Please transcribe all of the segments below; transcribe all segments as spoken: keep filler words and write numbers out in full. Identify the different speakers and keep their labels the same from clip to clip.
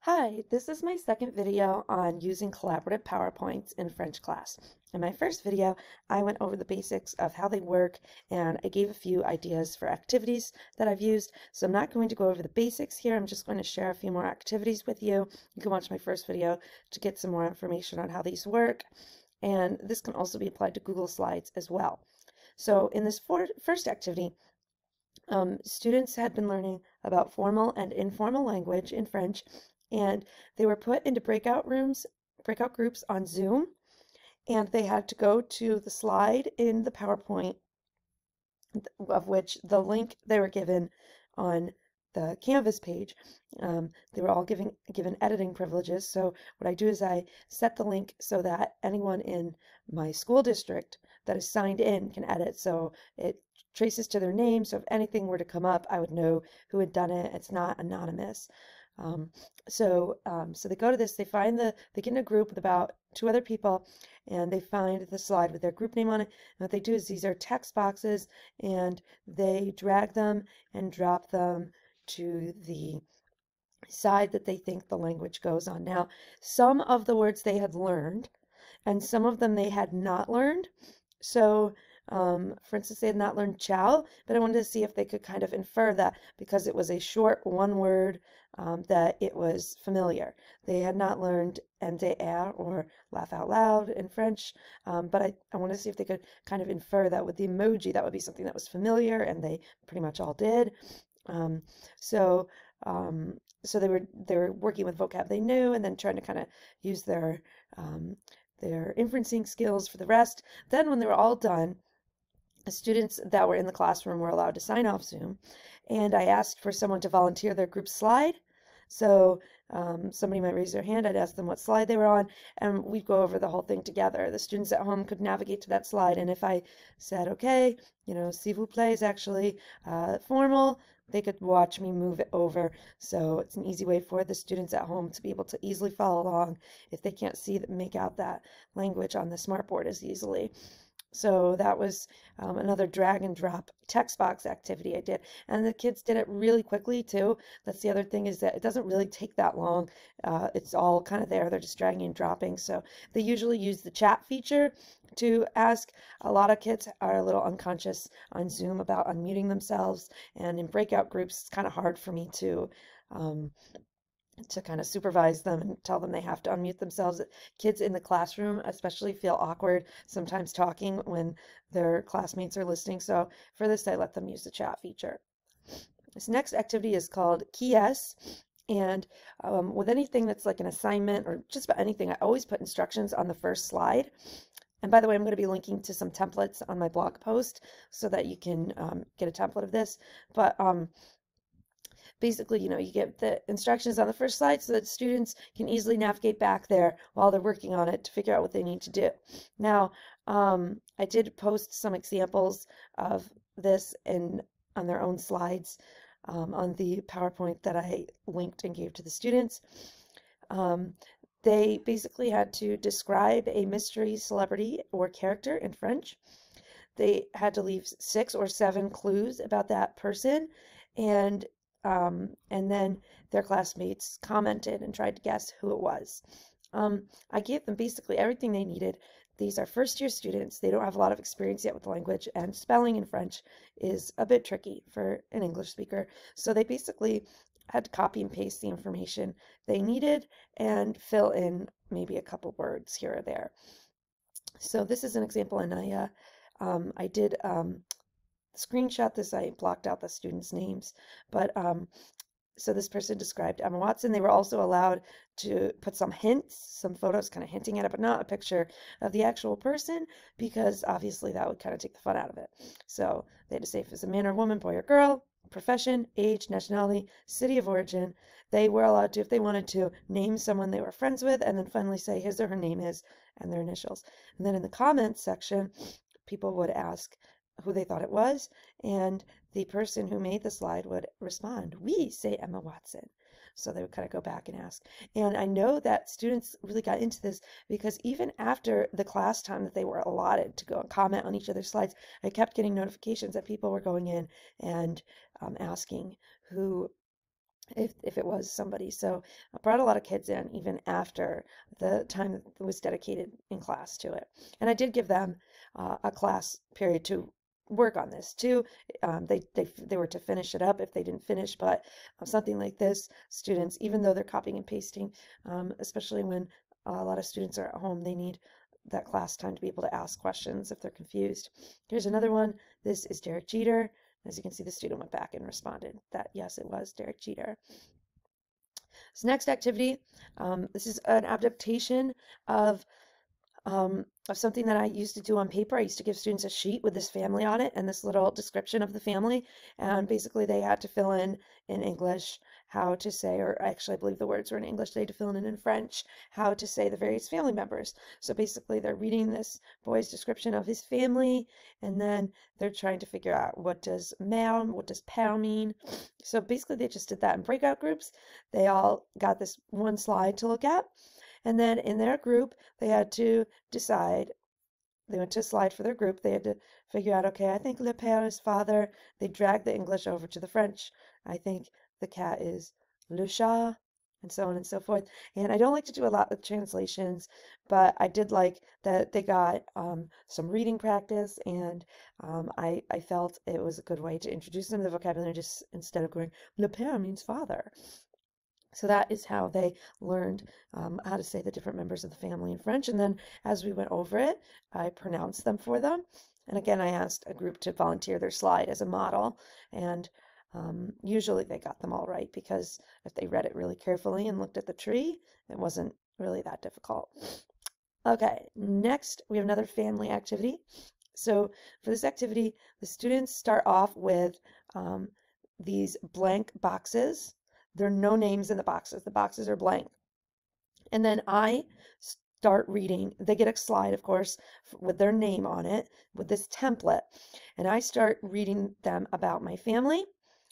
Speaker 1: Hi, this is my second video on using collaborative PowerPoints in French class. In my first video, I went over the basics of how they work and I gave a few ideas for activities that I've used. So I'm not going to go over the basics here. I'm just going to share a few more activities with you. You can watch my first video to get some more information on how these work. And this can also be applied to Google Slides as well. So in this for first activity, um, students had been learning about formal and informal language in French, and they were put into breakout rooms, breakout groups on Zoom, and they had to go to the slide in the PowerPoint, of which the link they were given on the Canvas page. Um, they were all giving, given editing privileges. So what I do is I set the link so that anyone in my school district that is signed in can edit. So it traces to their name. So if anything were to come up, I would know who had done it. It's not anonymous. Um, so, um, so they go to this, they find the, they get in a group with about two other people, and they find the slide with their group name on it. And what they do is these are text boxes, and they drag them and drop them to the side that they think the language goes on. Now, some of the words they had learned, and some of them they had not learned. So, um, for instance, they had not learned chow, but I wanted to see if they could kind of infer that because it was a short one word, um, that it was familiar. They had not learned N D R or laugh out loud in French, um, but I, I wanted to see if they could kind of infer that with the emoji, that would be something that was familiar, and they pretty much all did. Um, so, um, so they were they were working with vocab they knew, and then trying to kind of use their um, their inferencing skills for the rest. Then when they were all done, the students that were in the classroom were allowed to sign off Zoom, and I asked for someone to volunteer their group slide. So um, somebody might raise their hand, I'd ask them what slide they were on, and we'd go over the whole thing together. The students at home could navigate to that slide, and if I said, okay, you know, s'il vous plaît is actually uh, formal, they could watch me move it over. So it's an easy way for the students at home to be able to easily follow along if they can't see that make out that language on the smartboard as easily. So that was um, another drag and drop text box activity I did. And the kids did it really quickly too. That's the other thing, is that it doesn't really take that long. Uh, it's all kind of there. They're just dragging and dropping. So they usually use the chat feature to ask. A lot of kids are a little unconscious on Zoom about unmuting themselves. And in breakout groups, it's kind of hard for me to um, to kind of supervise them and tell them they have to unmute themselves. Kids in the classroom especially feel awkward sometimes talking when their classmates are listening. So for this, I let them use the chat feature. This next activity is called Key S. And um, with anything that's like an assignment or just about anything, I always put instructions on the first slide. And by the way, I'm going to be linking to some templates on my blog post so that you can um, get a template of this. But um, basically, you know, you get the instructions on the first slide so that students can easily navigate back there while they're working on it to figure out what they need to do. Now, um, I did post some examples of this in on their own slides um, on the PowerPoint that I linked and gave to the students. Um, they basically had to describe a mystery celebrity or character in French. They had to leave six or seven clues about that person, and um, and then their classmates commented and tried to guess who it was. Um, I gave them basically everything they needed. These are first year students. They don't have a lot of experience yet with the language, and spelling in French is a bit tricky for an English speaker. So they basically had to copy and paste the information they needed and fill in maybe a couple words here or there. So this is an example, and I, uh, um, I did um, screenshot this. I blocked out the students' names, but um, so this person described Emma Watson. They were also allowed to put some hints, some photos kind of hinting at it, but not a picture of the actual person, because obviously that would kind of take the fun out of it. So they had to say if it's a man or woman, boy or girl, profession, age, nationality, city of origin. They were allowed to, if they wanted to, name someone they were friends with, and then finally say his or her name is and their initials. And then in the comments section, people would ask who they thought it was, and the person who made the slide would respond, "We say Emma Watson." So they would kind of go back and ask. And I know that students really got into this because even after the class time that they were allotted to go and comment on each other's slides, I kept getting notifications that people were going in and um, asking who if, if it was somebody. So I brought a lot of kids in even after the time that was dedicated in class to it. And I did give them uh, a class period to work on this too. Um, they, they, they were to finish it up if they didn't finish, but uh, something like this, students, even though they're copying and pasting, um, especially when a lot of students are at home, they need that class time to be able to ask questions if they're confused. Here's another one. This is Derek Jeter. As you can see, the student went back and responded that yes, it was Derek Jeter. So next activity, um, this is an adaptation of um, of something that I used to do on paper. I used to give students a sheet with this family on it and this little description of the family. And basically they had to fill in in English how to say, or actually I believe the words were in English, they had to fill in in French, how to say the various family members. So basically they're reading this boy's description of his family, and then they're trying to figure out what does mère, what does père mean. So basically they just did that in breakout groups. They all got this one slide to look at. And then in their group, they had to decide, they went to a slide for their group, they had to figure out, okay, I think le père is father. They dragged the English over to the French. I think the cat is le chat, and so on and so forth. And I don't like to do a lot with translations, but I did like that they got um, some reading practice, and um, I, I felt it was a good way to introduce them to the vocabulary, just instead of going, le père means father. So that is how they learned um, how to say the different members of the family in French. And then as we went over it, I pronounced them for them. And again, I asked a group to volunteer their slide as a model. And um, usually they got them all right, because if they read it really carefully and looked at the tree, it wasn't really that difficult. Okay, next we have another family activity. So for this activity, the students start off with um, these blank boxes. There are no names in the boxes. The boxes are blank. And then I start reading. They get a slide, of course, with their name on it, with this template. And I start reading them about my family.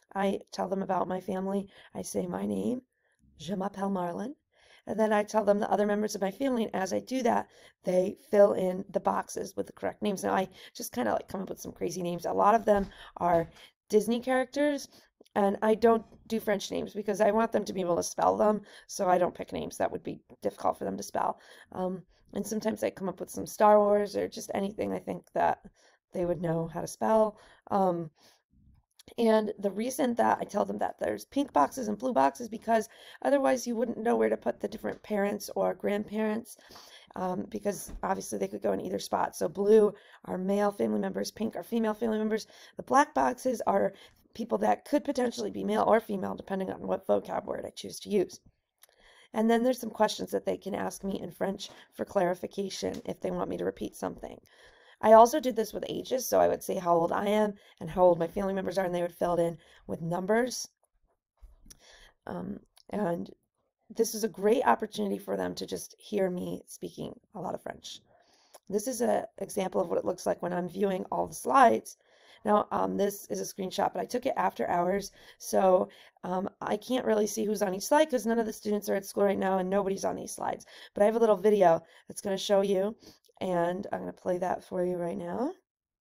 Speaker 1: I tell them about my family. I say my name, Je m'appelle Marlon. And then I tell them the other members of my family. And as I do that, they fill in the boxes with the correct names. Now, I just kind of like come up with some crazy names. A lot of them are Disney characters. And I don't do French names because I want them to be able to spell them, so I don't pick names that would be difficult for them to spell. Um, and sometimes I come up with some Star Wars or just anything I think that they would know how to spell. Um, and the reason that I tell them that there's pink boxes and blue boxes, because otherwise you wouldn't know where to put the different parents or grandparents, um, because obviously they could go in either spot. So blue are male family members, pink are female family members. The black boxes are people that could potentially be male or female, depending on what vocab word I choose to use. And then there's some questions that they can ask me in French for clarification if they want me to repeat something. I also did this with ages, so I would say how old I am and how old my family members are, and they would fill it in with numbers. Um, and this is a great opportunity for them to just hear me speaking a lot of French. This is an example of what it looks like when I'm viewing all the slides. Now, um, this is a screenshot, but I took it after hours, so um, I can't really see who's on each slide because none of the students are at school right now and nobody's on these slides. But I have a little video that's going to show you, and I'm going to play that for you right now.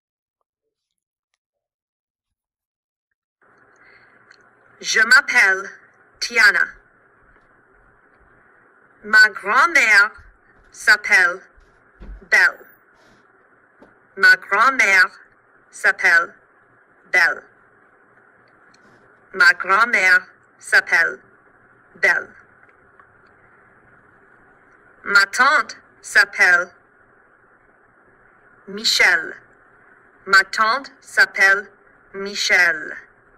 Speaker 2: Je m'appelle Tiana. Ma grand-mère s'appelle Belle. Ma grand-mère s'appelle Belle. Ma grand-mère s'appelle Belle. Ma tante s'appelle Michel. Ma tante s'appelle Michel.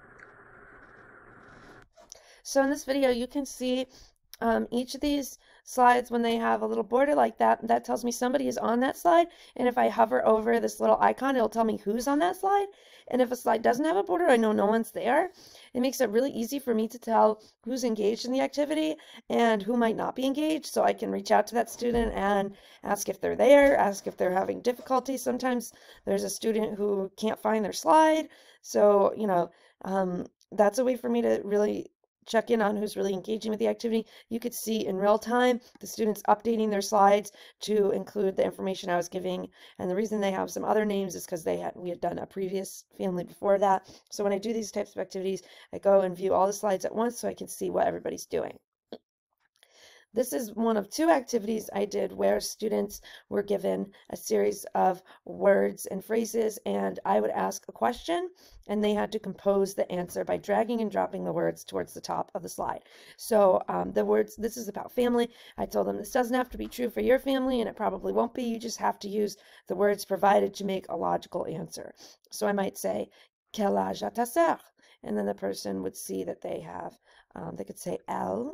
Speaker 1: So in this video, you can see um, each of these slides, when they have a little border like that, that tells me somebody is on that slide. And if I hover over this little icon, it'll tell me who's on that slide. And if a slide doesn't have a border, I know no one's there. It makes it really easy for me to tell who's engaged in the activity and who might not be engaged, so I can reach out to that student and ask if they're there, ask if they're having difficulty. Sometimes there's a student who can't find their slide. So, you know, um, that's a way for me to really check in on who's really engaging with the activity. You could see in real time the students updating their slides to include the information I was giving. And the reason they have some other names is because they had we had done a previous family before that. So when I do these types of activities, I go and view all the slides at once so I can see what everybody's doing. This is one of two activities I did where students were given a series of words and phrases, and I would ask a question and they had to compose the answer by dragging and dropping the words towards the top of the slide. So um, the words, this is about family. I told them this doesn't have to be true for your family, and it probably won't be. You just have to use the words provided to make a logical answer. So I might say, quel âge a ta sœur? And then the person would see that they have, um, they could say elle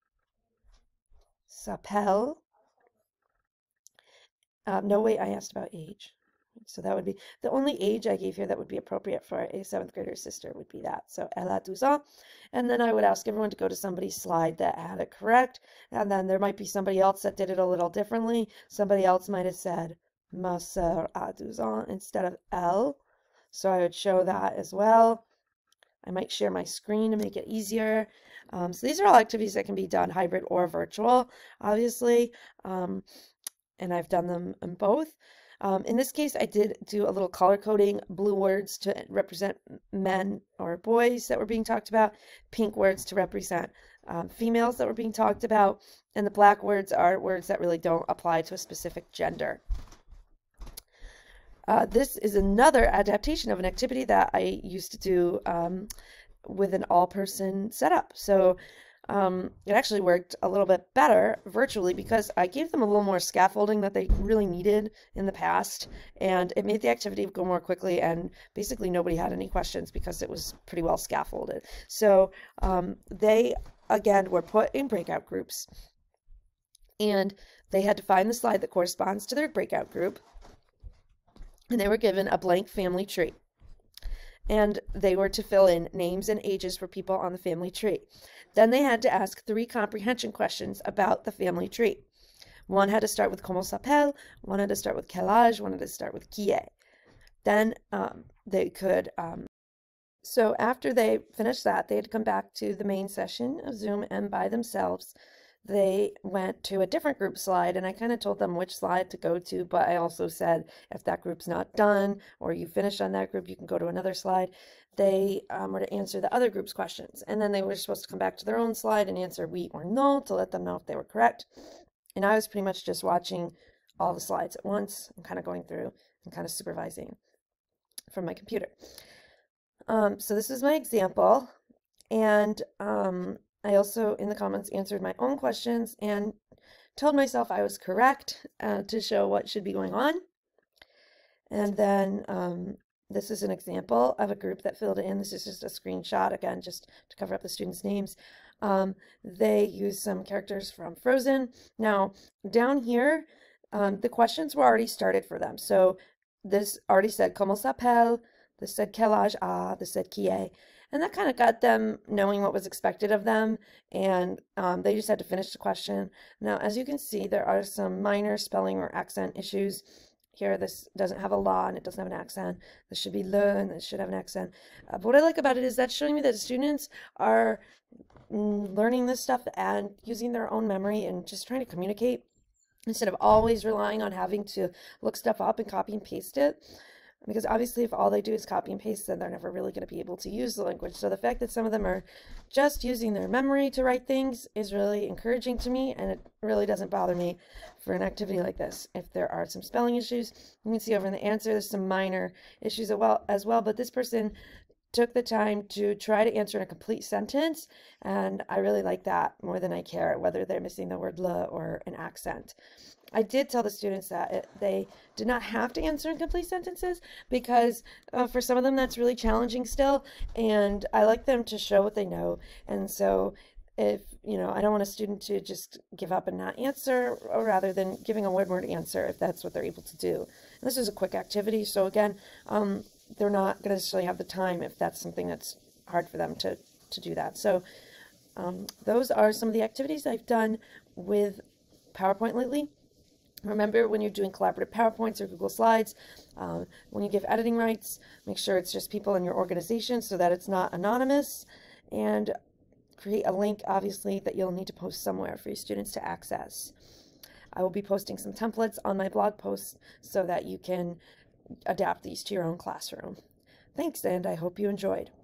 Speaker 1: s'appelle. Um, no, wait, I asked about age. So that would be the only age I gave here that would be appropriate for a seventh grader sister would be that. So elle a douze ans. And then I would ask everyone to go to somebody's slide that had it correct. And then there might be somebody else that did it a little differently. Somebody else might have said ma sœur a douze ans instead of elle. So I would show that as well. I might share my screen to make it easier. Um, so these are all activities that can be done hybrid or virtual, obviously. Um, and I've done them in both. Um, in this case, I did do a little color coding, blue words to represent men or boys that were being talked about, pink words to represent um, females that were being talked about, and the black words are words that really don't apply to a specific gender. Uh, this is another adaptation of an activity that I used to do um, with an all-person setup. So um, it actually worked a little bit better virtually because I gave them a little more scaffolding that they really needed in the past, and it made the activity go more quickly, and basically nobody had any questions because it was pretty well scaffolded. So um, they, again, were put in breakout groups, and they had to find the slide that corresponds to their breakout group. And they were given a blank family tree. And they were to fill in names and ages for people on the family tree. Then they had to ask three comprehension questions about the family tree. One had to start with comment s'appelle, one had to start with quel âge, one had to start with qui est. Then um, they could, um, so after they finished that, they had to come back to the main session of Zoom, and by themselves, they went to a different group slide, and I kind of told them which slide to go to, but I also said if that group's not done or you finish on that group, you can go to another slide. They um, were to answer the other group's questions, and then they were supposed to come back to their own slide and answer oui or no to let them know if they were correct. And I was pretty much just watching all the slides at once and kind of going through and kind of supervising from my computer. Um, so this is my example, and um, I also, in the comments, answered my own questions and told myself I was correct uh, to show what should be going on. And then um, this is an example of a group that filled it in. This is just a screenshot, again, just to cover up the students' names. Um, they used some characters from Frozen. Now, down here, um, the questions were already started for them. So this already said comment s'appelle, this said quel âge a, this said qui est. And that kind of got them knowing what was expected of them, and um, they just had to finish the question. Now, as you can see, there are some minor spelling or accent issues. Here, this doesn't have a la, and it doesn't have an accent. This should be le, and this should have an accent. Uh, but what I like about it is that's showing me that the students are learning this stuff and using their own memory and just trying to communicate instead of always relying on having to look stuff up and copy and paste it. Because obviously if all they do is copy and paste, then they're never really going to be able to use the language. So the fact that some of them are just using their memory to write things is really encouraging to me, and it really doesn't bother me for an activity like this. If there are some spelling issues, you can see over in the answer, there's some minor issues as well, as well but this person took the time to try to answer in a complete sentence, and I really like that more than I care whether they're missing the word le or an accent. I did tell the students that it, they did not have to answer in complete sentences because uh, for some of them that's really challenging still, and I like them to show what they know. And so if, you know, I don't want a student to just give up and not answer, or rather than giving a one-word answer if that's what they're able to do. And this is a quick activity, so again, um, they're not going to necessarily have the time if that's something that's hard for them to, to do that. So um, those are some of the activities I've done with PowerPoint lately. Remember, when you're doing collaborative PowerPoints or Google Slides, uh, when you give editing rights, make sure it's just people in your organization so that it's not anonymous. And create a link, obviously, that you'll need to post somewhere for your students to access. I will be posting some templates on my blog posts so that you can adapt these to your own classroom. Thanks, and I hope you enjoyed.